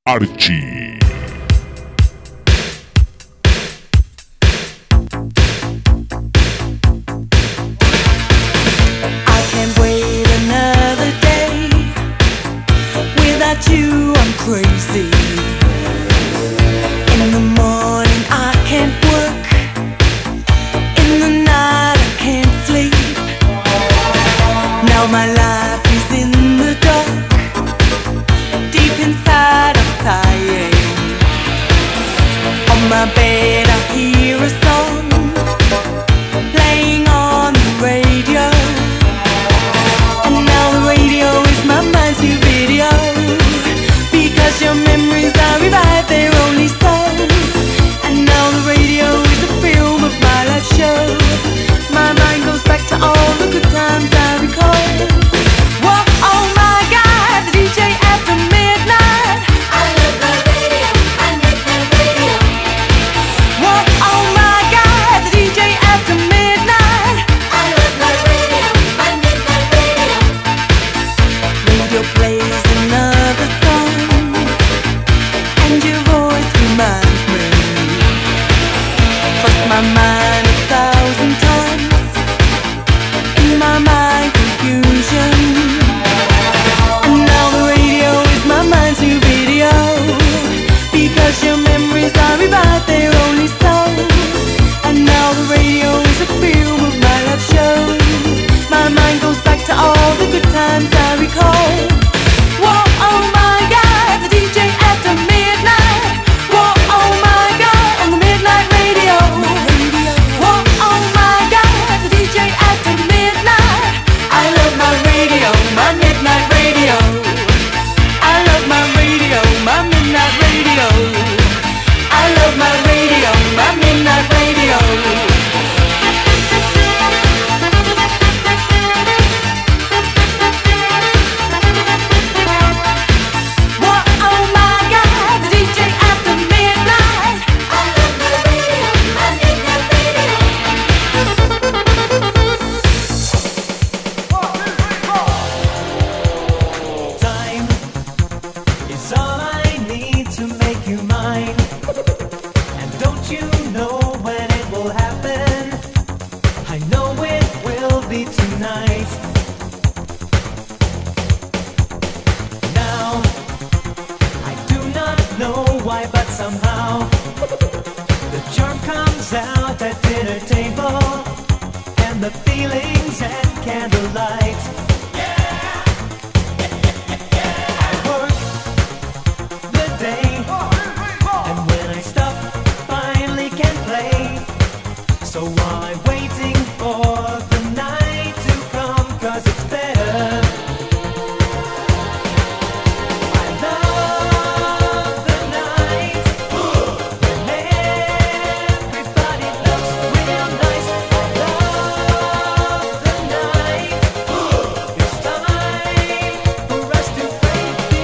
Archie. I can't wait another day. Without you, I'm crazy. In the morning, I can't work. In the night, I can't sleep. Now my life is in the dark. Deep inside, I'm sighing. On my bed, I hear a song playing on the radio. And now the radio is my mind's new video. Because your memories are revived, they're only song. And now the radio is a film of my life show. My mind goes back to all the good times I recall. Whoa, oh my God, the DJ after midnight. I love my radio, my midnight radio. Whoa, oh my God, the DJ after midnight. I love my radio, my midnight radio. Radio plays another song, and your voice reminds me. Cross my mind 1,000 times. In my mind, confusion. And now the radio is my mind's new video. Because your memories are revived, they're only song. And now the radio is a film of my life show. My mind goes back to all the good times I recall. Whoa, oh my God, the DJ after midnight. Whoa, oh my God, on the midnight radio. Whoa, oh my God, the DJ after midnight. I love my radio, my midnight radio. I love my radio, my midnight radio. I love my radio, my midnight radio. Whoa, oh my God, the DJ after midnight. I love my radio, my midnight radio. Time is all I need to make you mine. And don't you know when it will happen? I know it will be tonight. Now, I do not know why, but somehow the charm comes out at dinner table, and the feelings and candlelight. I work the day, and when I stop, finally can play. So while I'm waiting for the night to come, 'cause it's better. I love the night when everybody looks real nice. I love the night. It's time for us to break the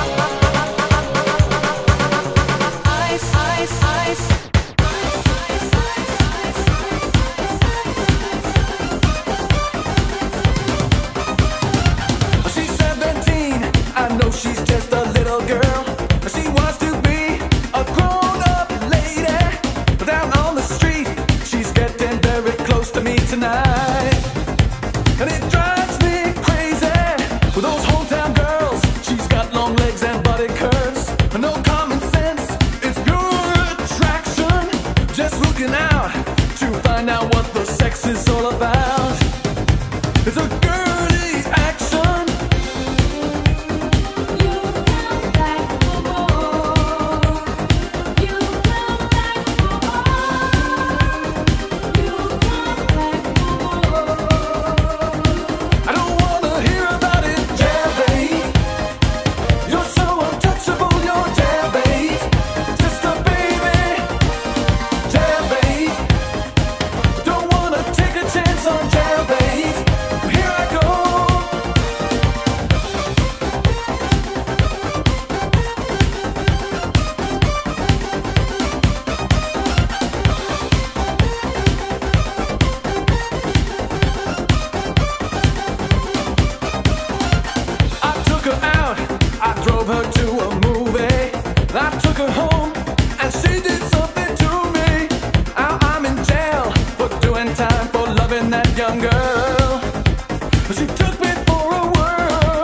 ice, ice, ice. She's 17, I know she's just a little girl. She wants to be a grown-up lady. But down on the street, she's getting very close to me tonight. And it drives me crazy with those hometown girls. She's got long legs and body curves. No common sense, it's pure attraction. Just looking out to find out what the sex is all about. It's a girly action. You come back for more. You come back for more. You come back for more. I don't wanna hear about it, jailbait. You're so untouchable, you're jailbait. Just a baby, jailbait. Don't wanna take a chance on jailbait. her home, and she did something to me. Now I'm in jail for doing time for loving that young girl. She took me for a whirl.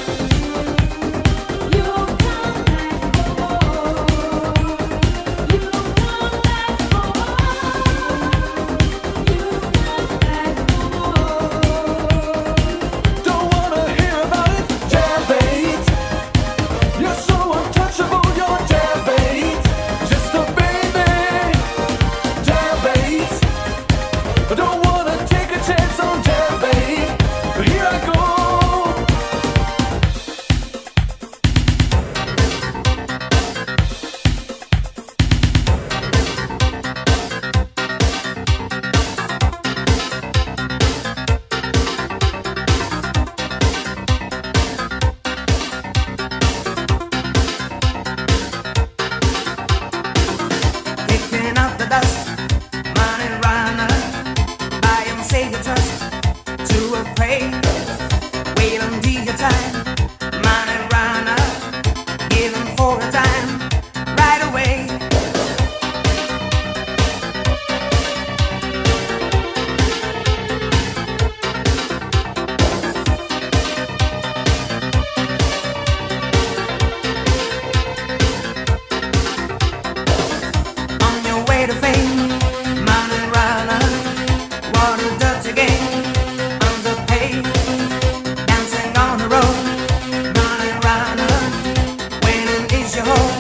You come back for more. You come back for more. You come back for more. Don't wanna hear about it, jailbait. You're so untouchable, you're jailbait. Just a baby, jailbait. I don't wanna take a chance on jailbait, but here I go. Picking up the dust, money runner, buy and save your trust to a prey. Wait until your time, money runner, give him for a time, right away. On your way to fame, money runner, what a dirty game, underpaid, dancing on the road, money runner, winning is your hope.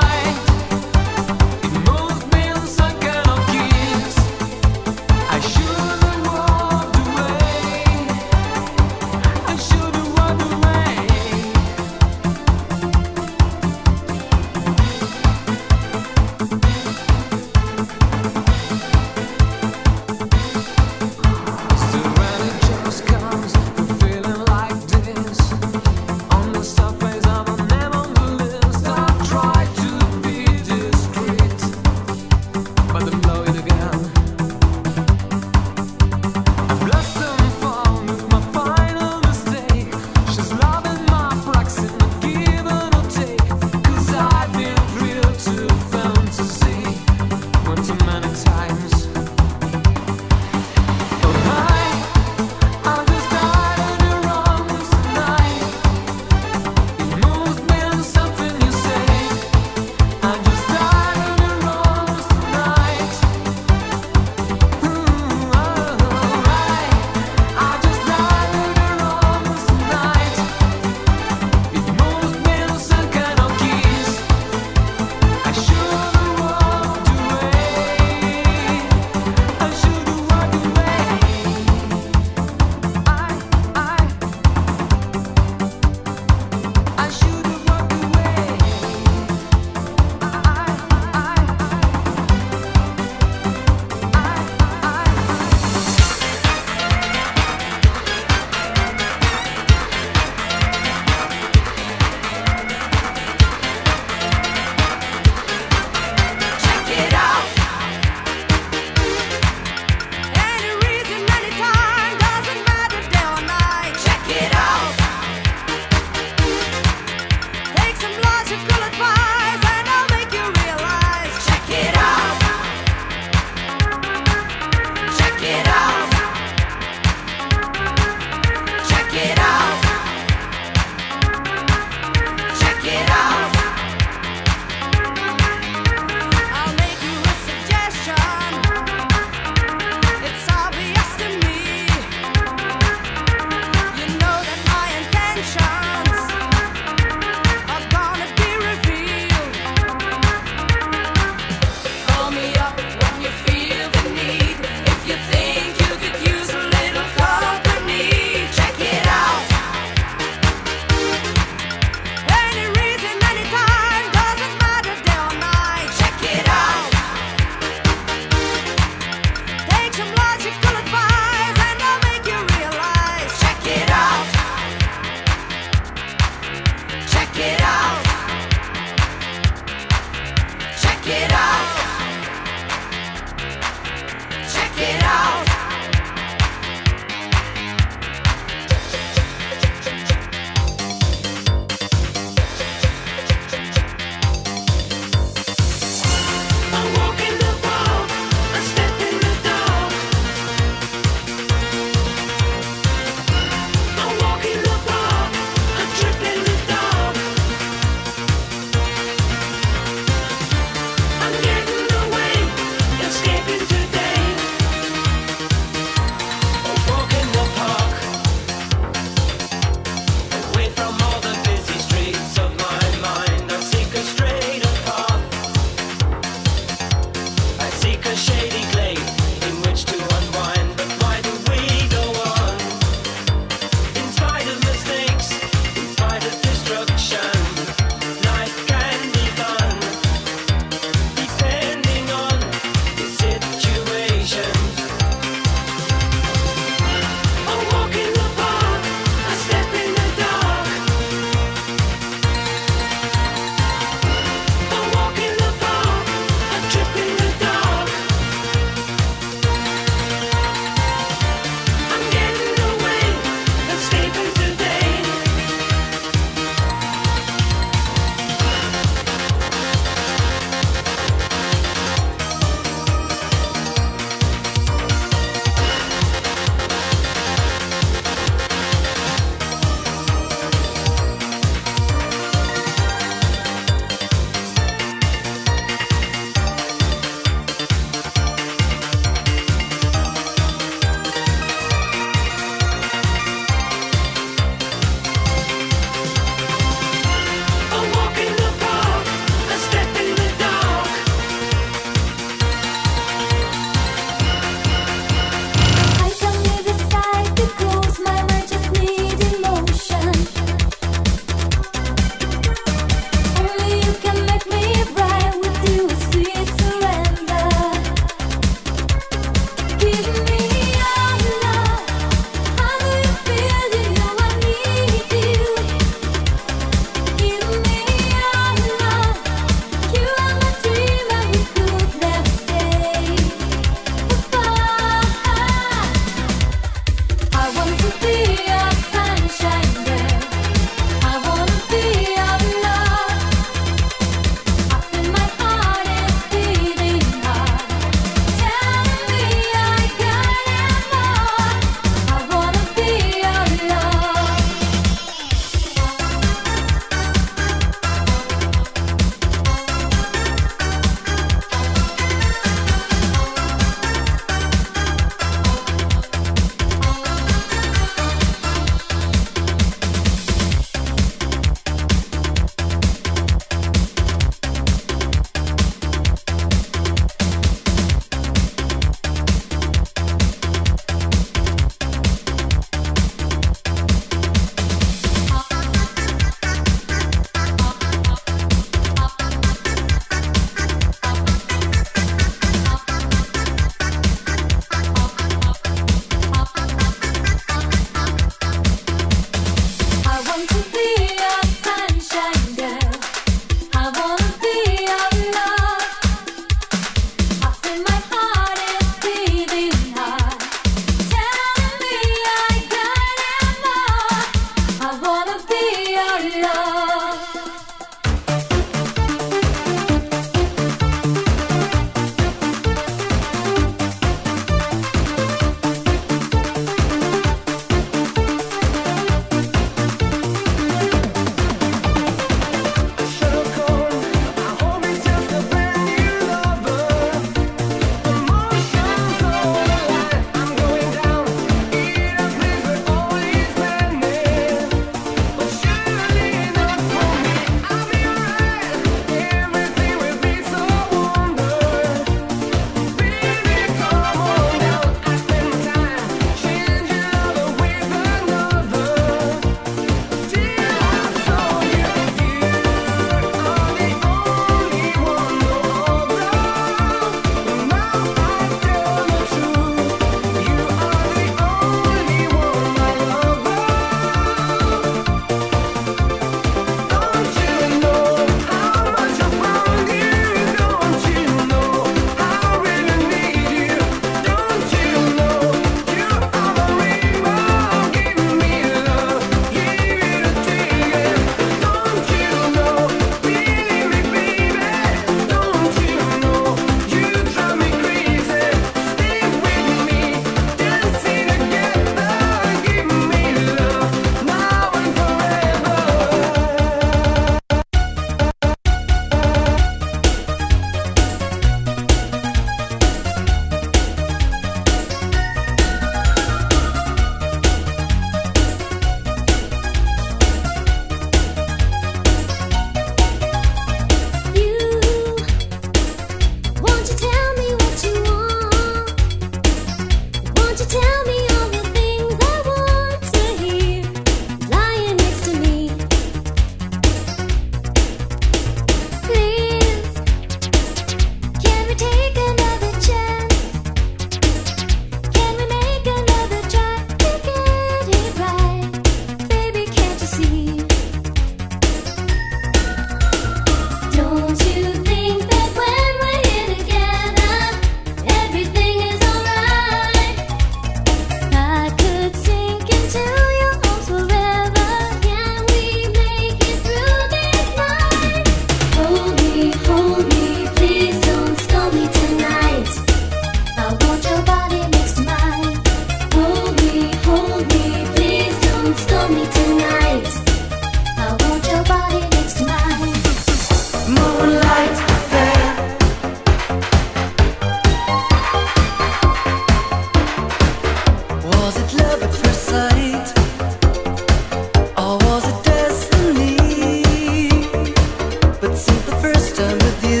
the first time with you.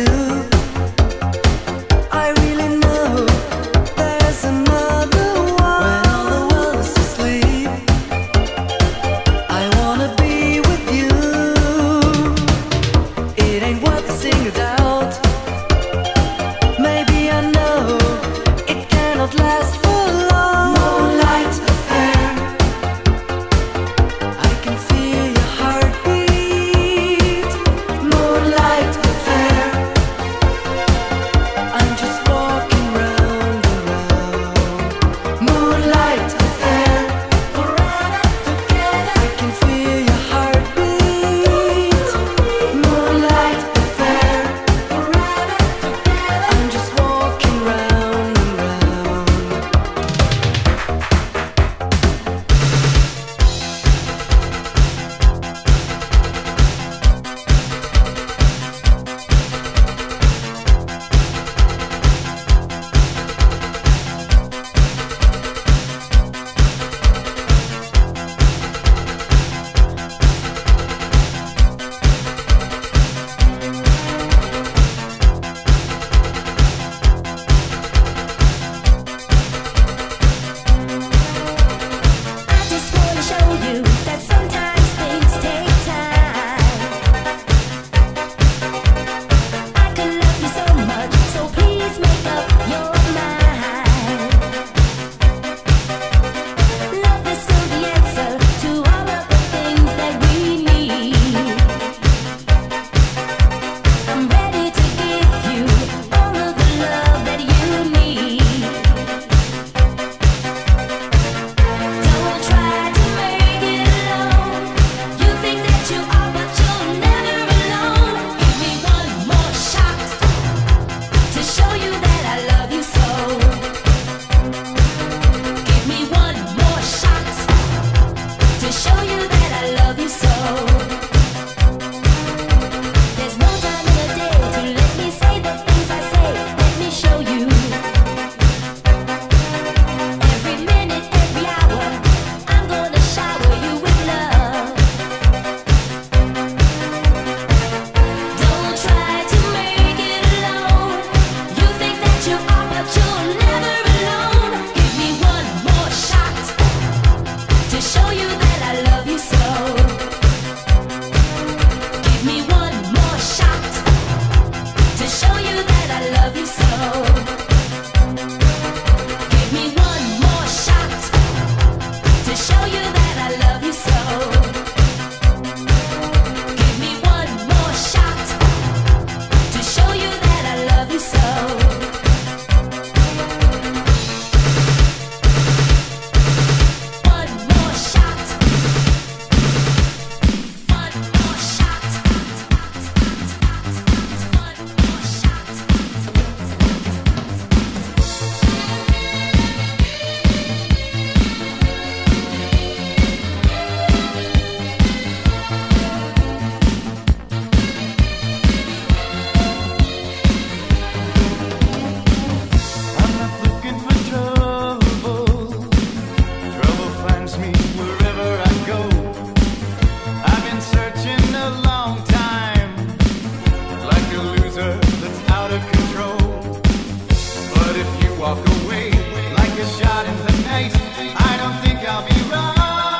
I really know there's another one. When all the world is asleep, I wanna be with you. It ain't worth singing it out. Maybe I know it cannot last for long. Moonlight affair, I can feel your heartbeat. Moonlight affair, I'm just walking round and round. Moonlight affair, forever together. I can feel your heartbeat. Moonlight affair, forever together. I'm just walking round and round. I just wanna show you that sometimes things take time. I could love you so much, so please make up your mind. Love is still the answer to all of the things that we need. I'm ready to give you all of the love that you need. Don't try to make it alone. You think that you are, but you're never alone. Give me one more shot to show you that I love you so. Give me one more shot to show you that I love you so. There's no time in the day to let me say the things I say. Let me show you. Every minute, every hour, I'm gonna shower you with love. Don't try to make it alone. You think that you are, but you're never alone. Give me one more shot to show you that I love you so. Give me one more shot to show you that I love you so. Give me one more shot to show you that I love you so. Give me one more shot to show you that I love you so. One more shot. One more shot. One more shot. I'm not looking for trouble. Trouble finds me wherever I go. I've been searching a long time, like a loser that's out of control. But if you walk away like a shot in the night, I don't think I'll be right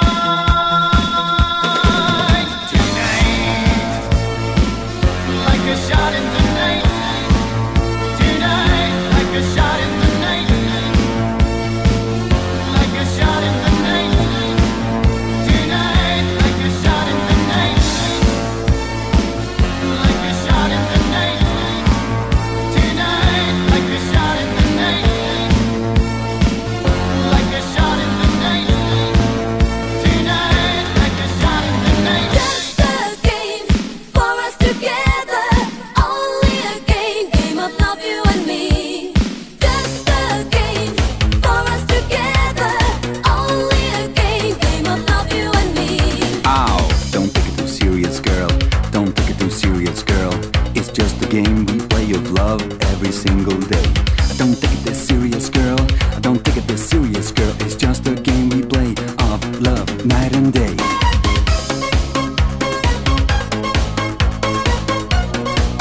tonight. Like a shot in the night. Tonight, like a shot in the night. Like a shot in the night. Tonight, like a shot in the night. Like a shot in the night. Tonight, like a shot in the night. Like a shot in the night. Tonight, like a shot in the night. Just a game for us together. Only a game of love, you and me. Just a game for us together. Only a game of love, you and me. Ow! Don't take it too serious, girl. Don't take it too serious, girl. It's just a game we play of love every single day. Don't take it this serious, girl. Don't take it this serious, girl. It's just a game we play of love night and day.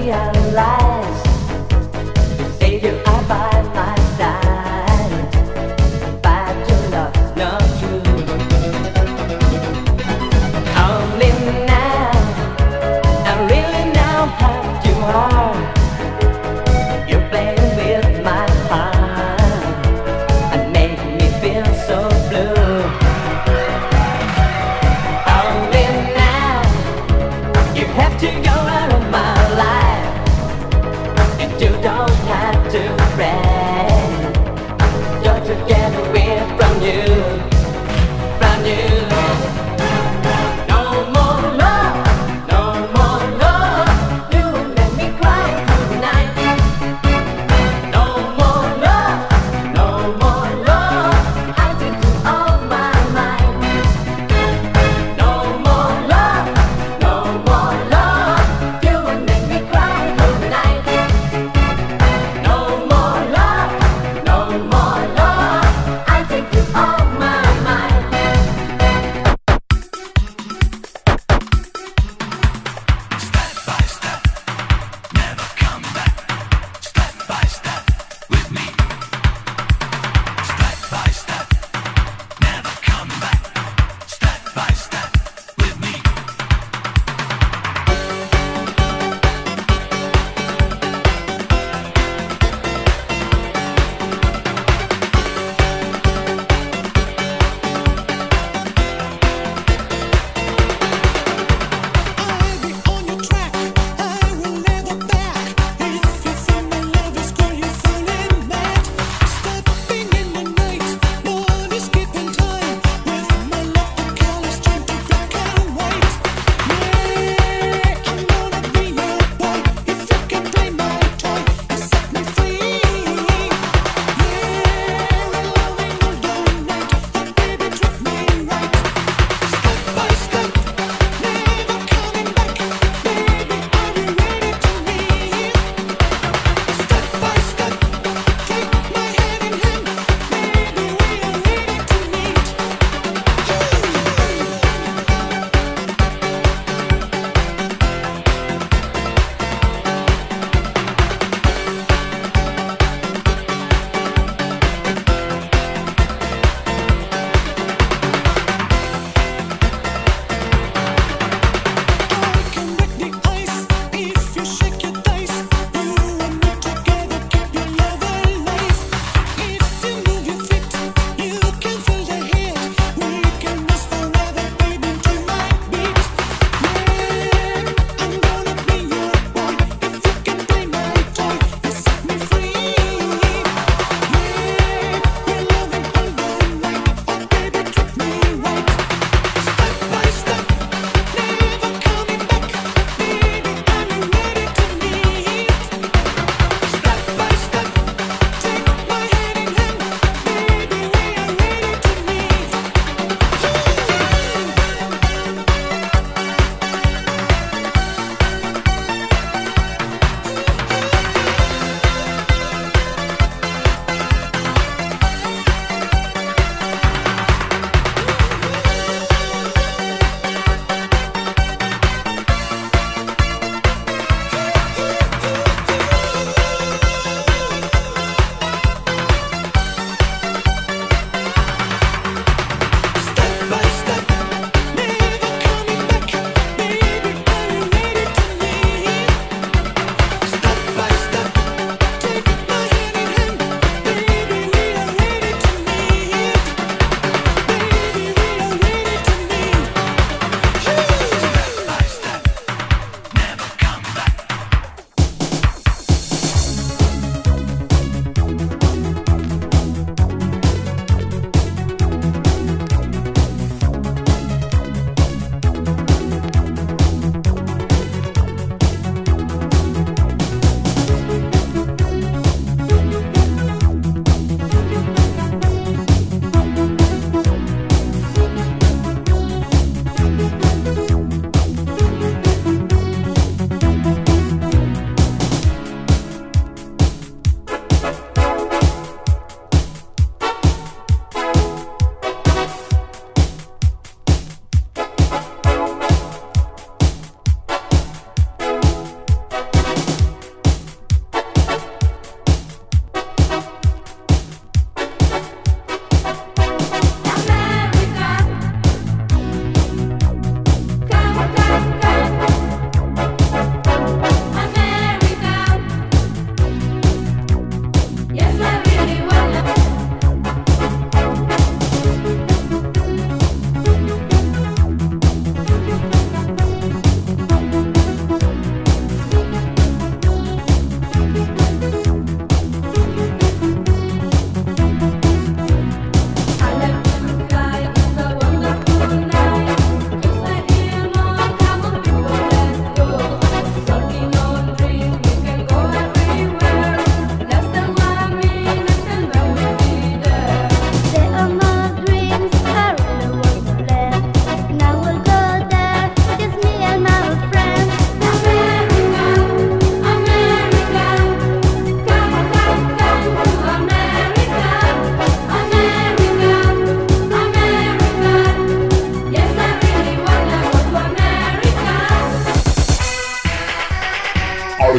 realize the savior I by my side, but your love's not true. Only now, I really now have you are. You're playing with my heart and make me feel so blue. Only now, you have to go out of my life, and you don't have to pray just to get away from you, from you. No more love, no more love. You will make me cry tonight. No more love, no more love. I take you off my mind. No more love, no more love. You will make me cry tonight. No more love.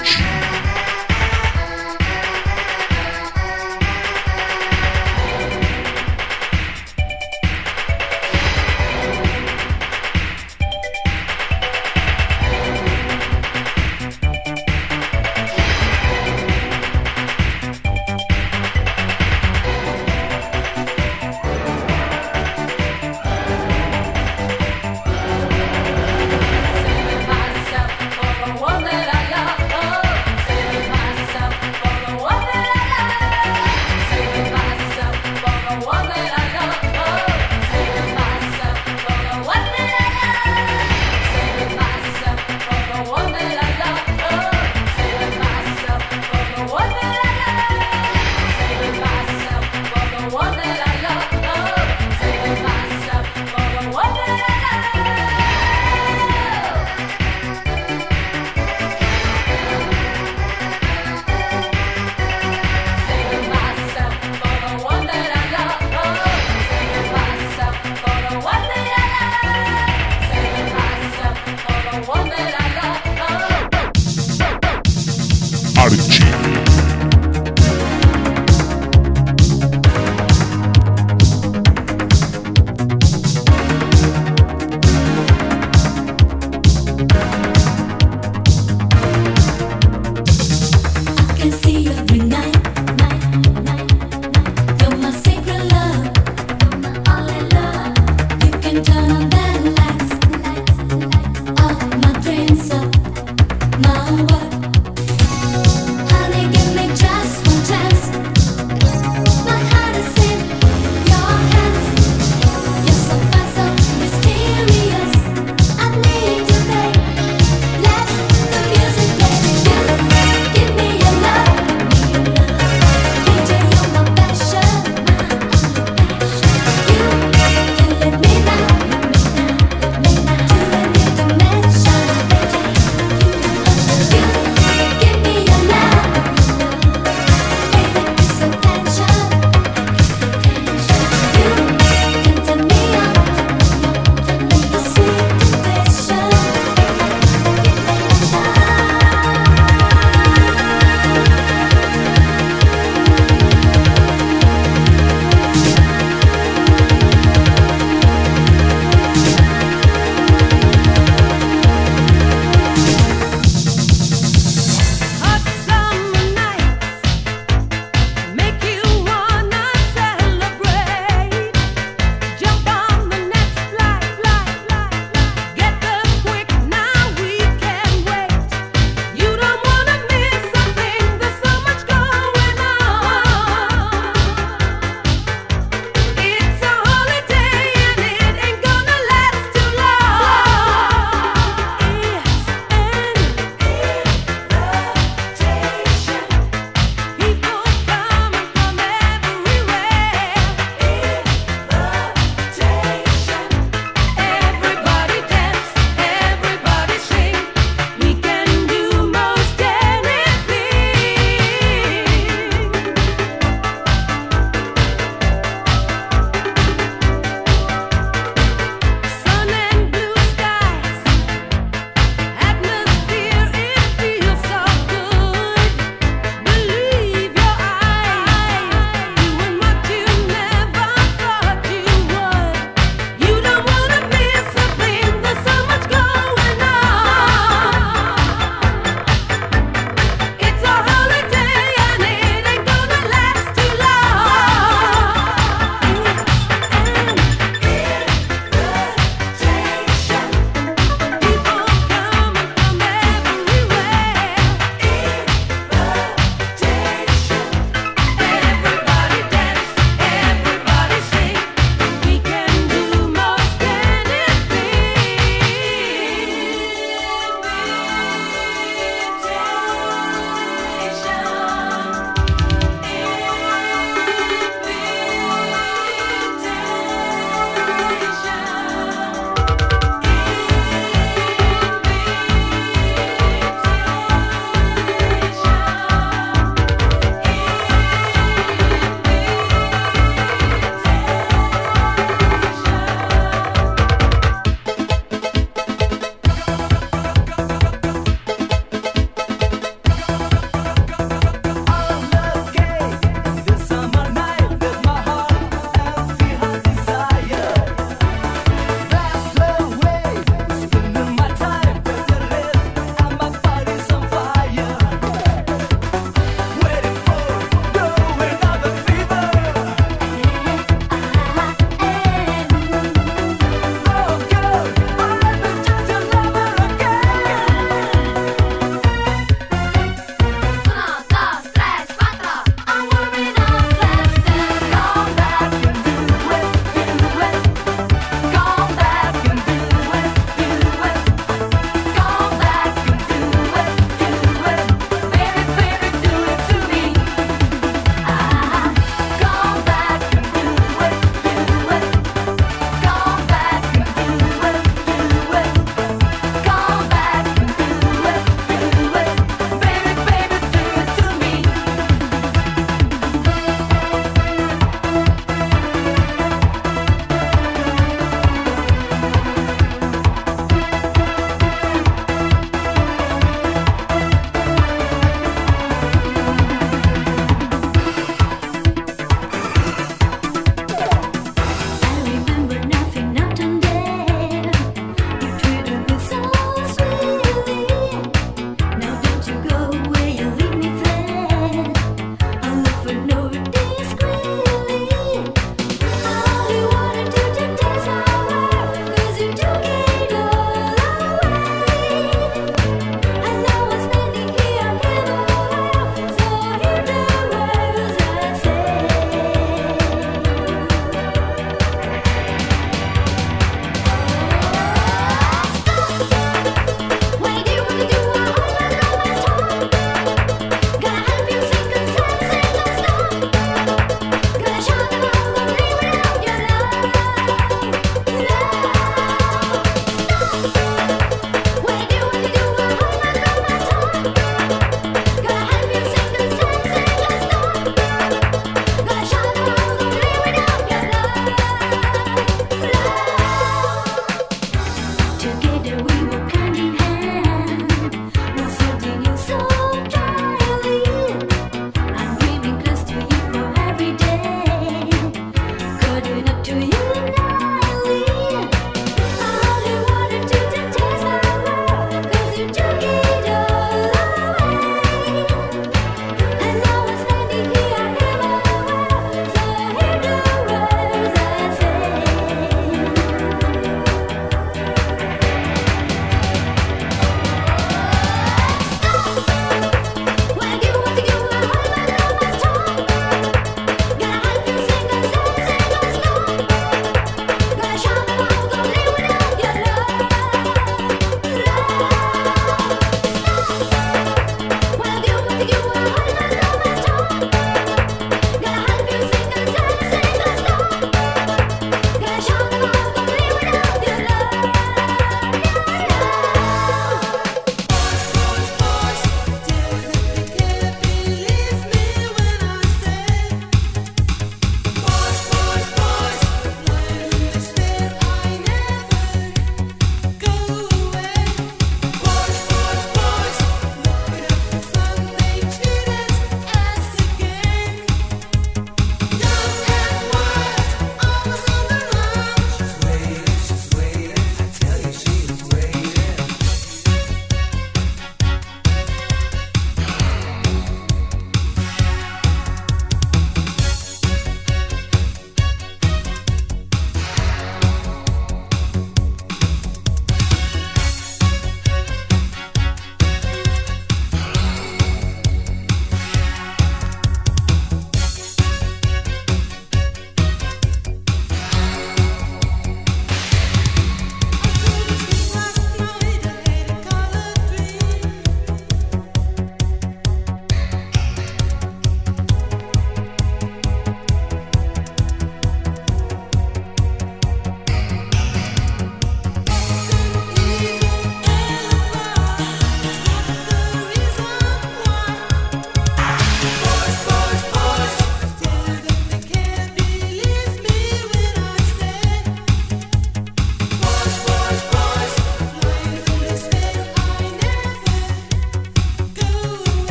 Saving myself for the one that I love.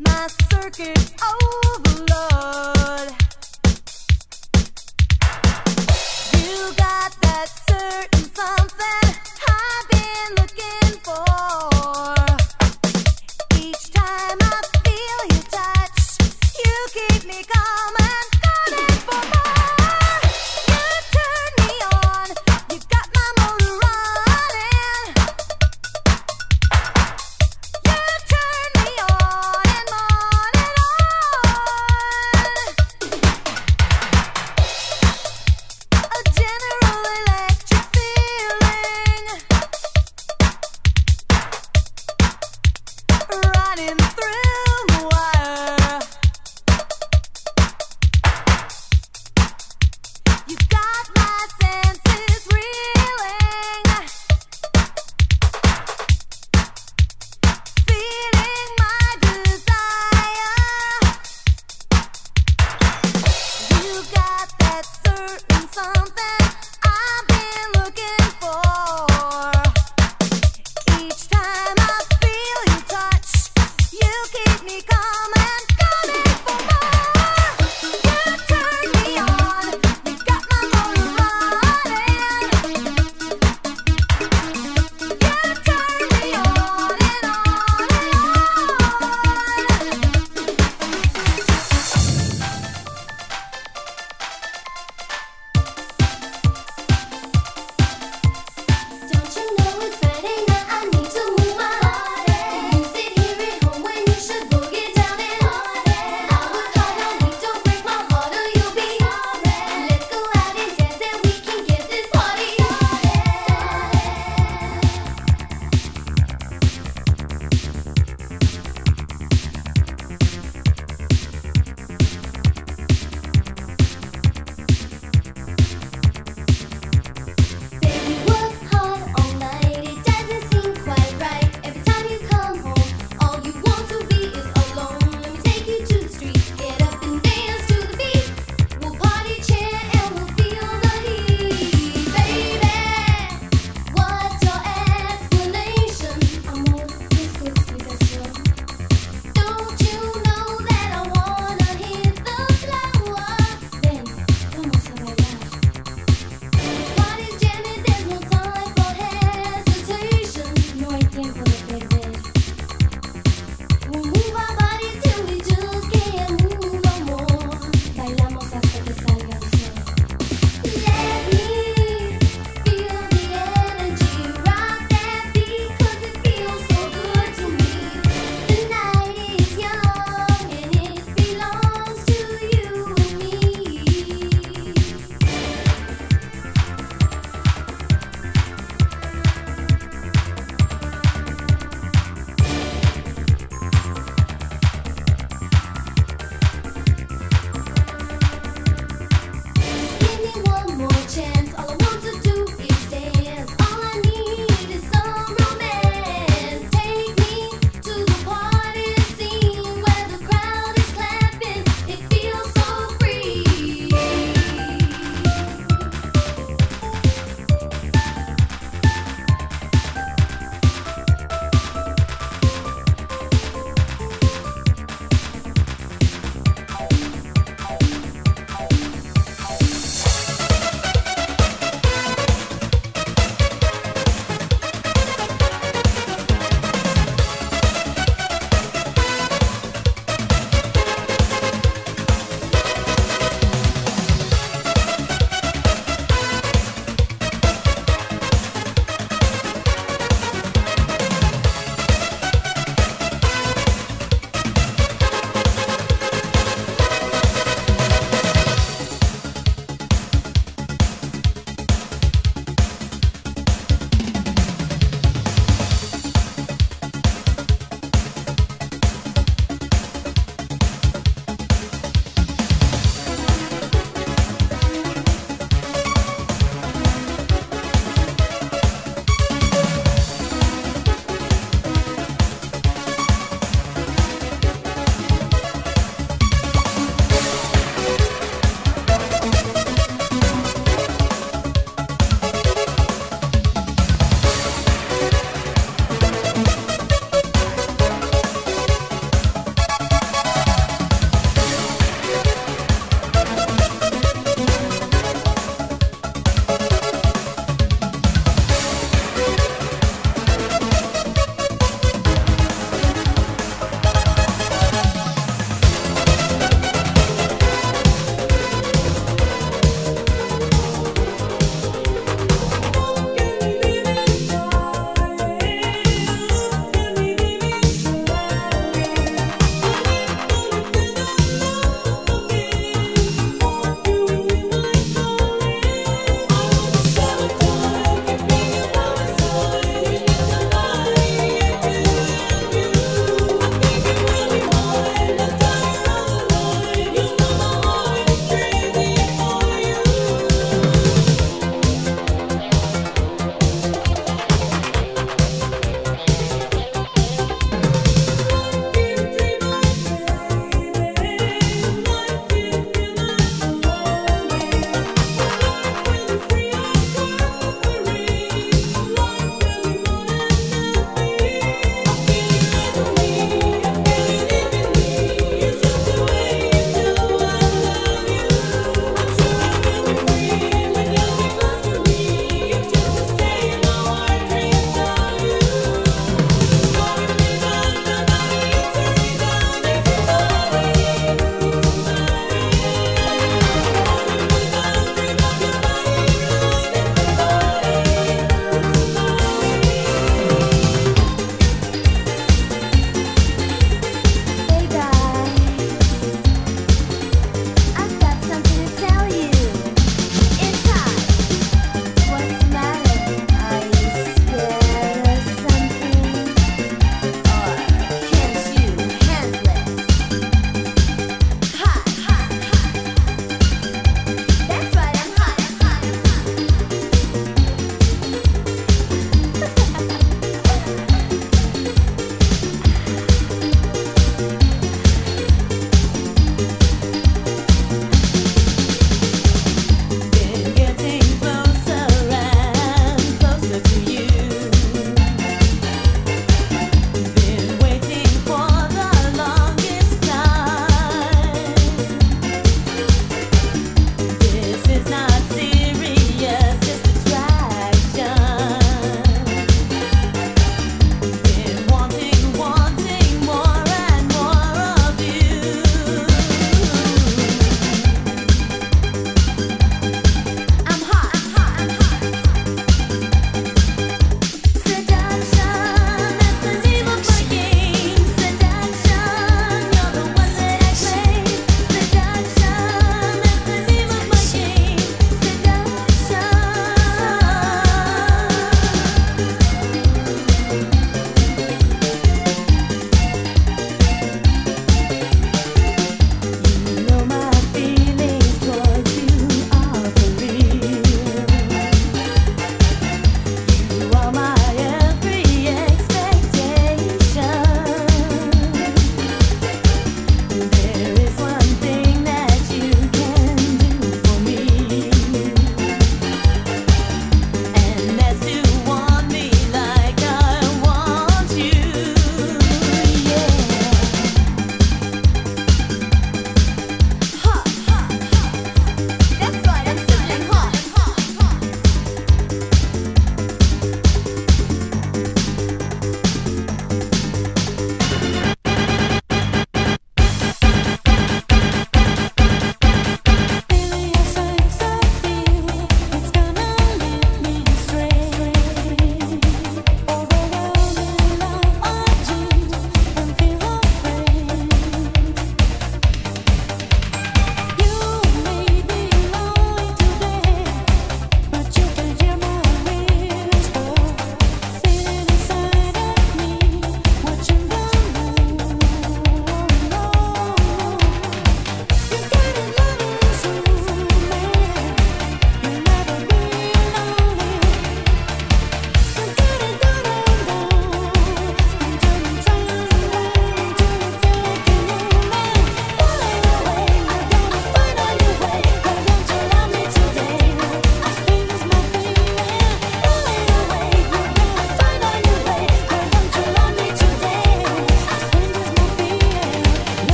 my circuit overload. You got that certain something I've been looking for. Each time I feel your touch, you keep me calm and calling for more. You turn me on, you got my motor running. You turn me on and on and on.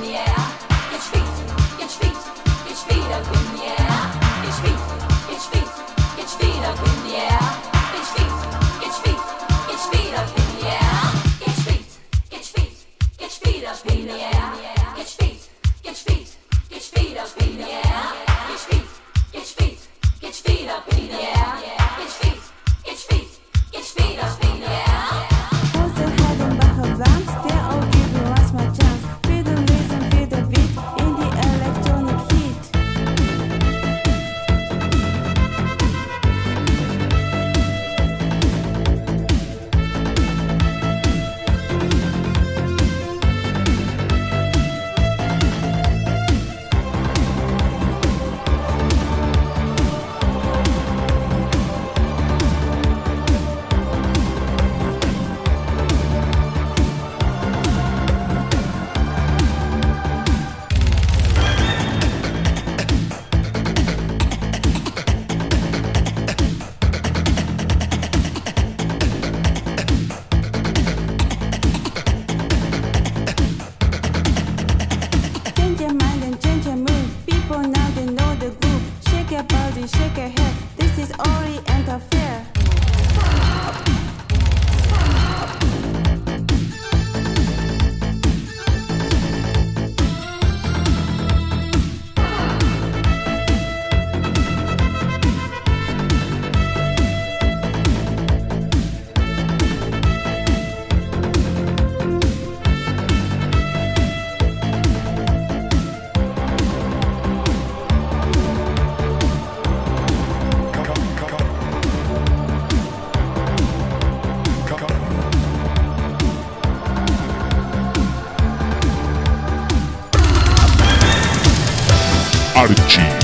Archie.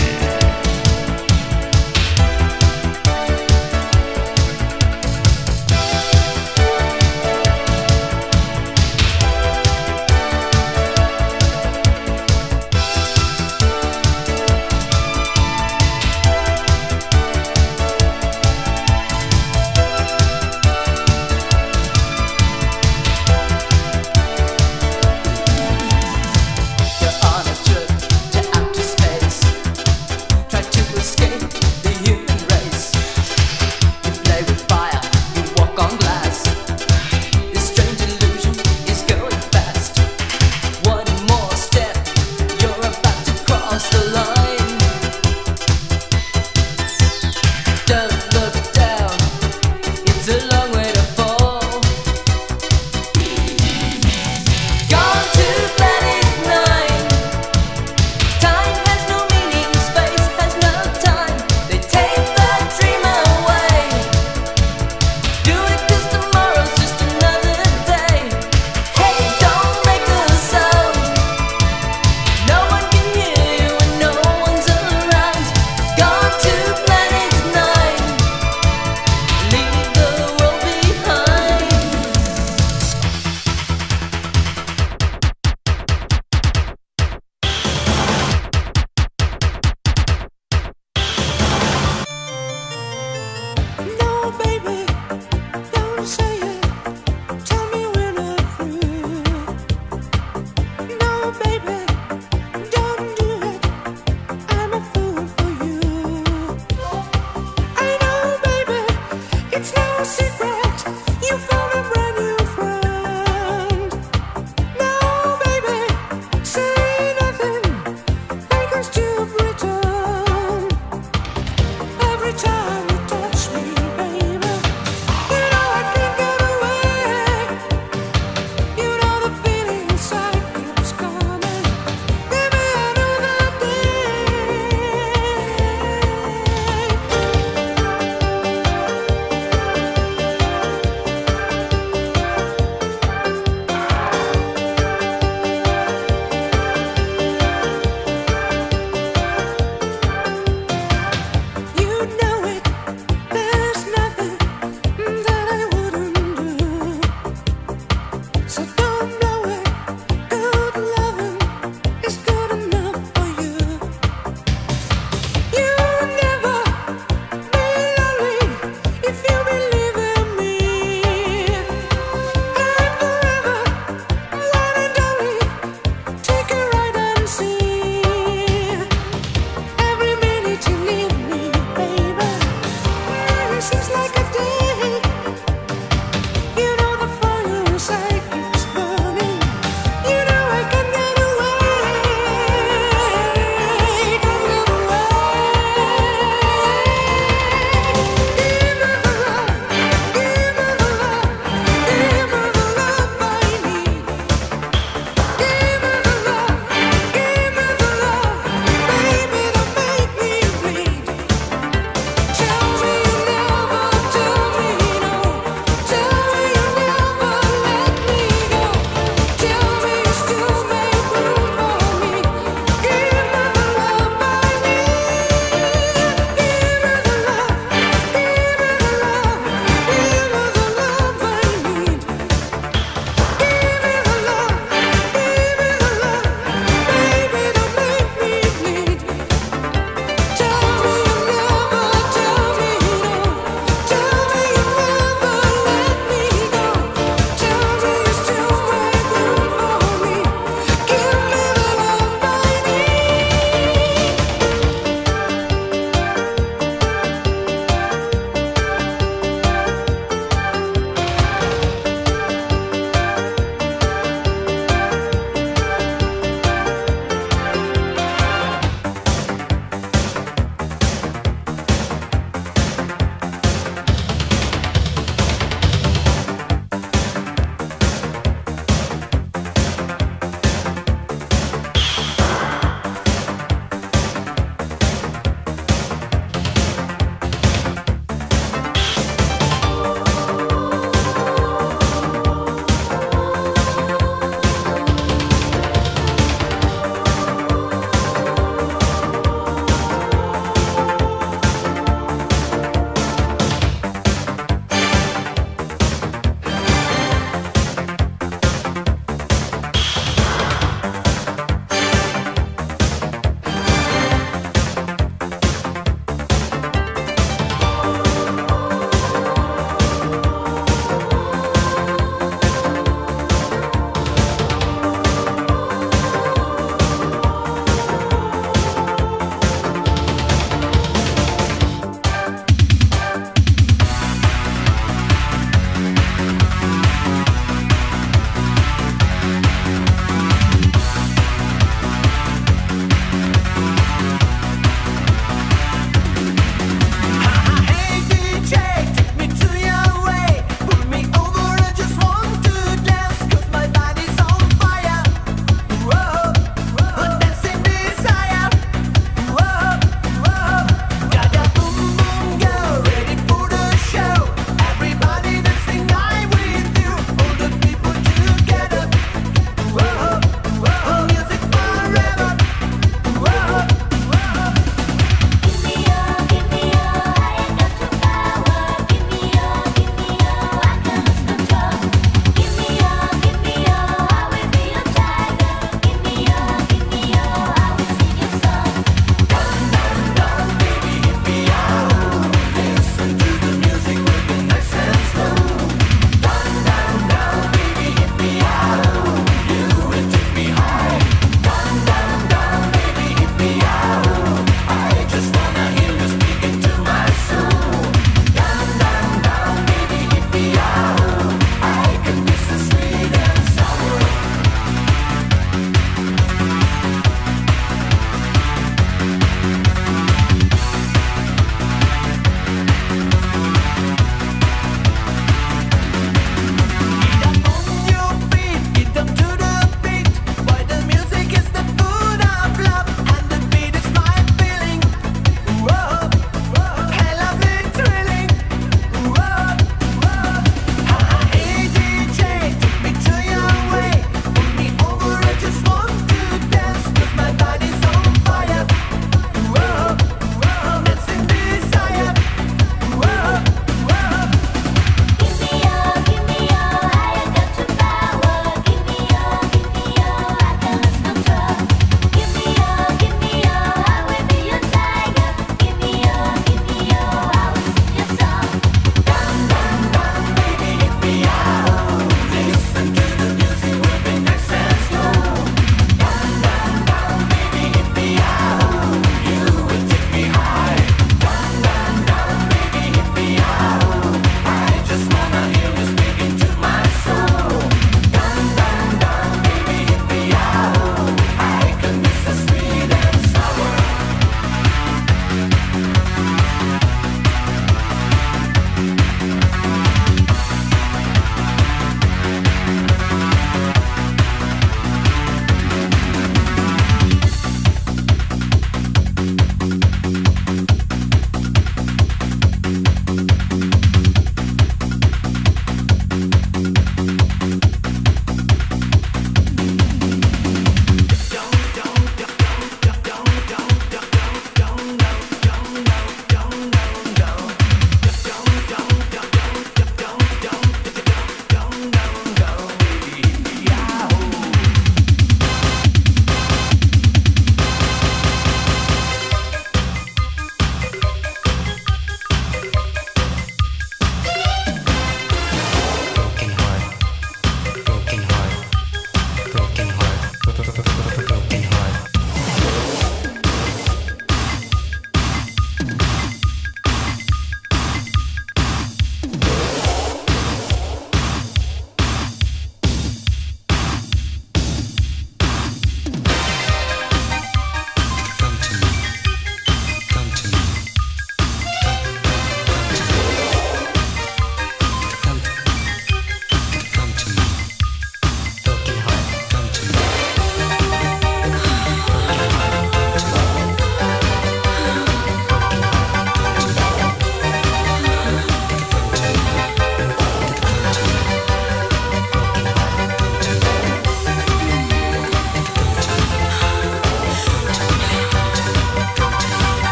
You're on a trip to outer space.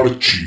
partir.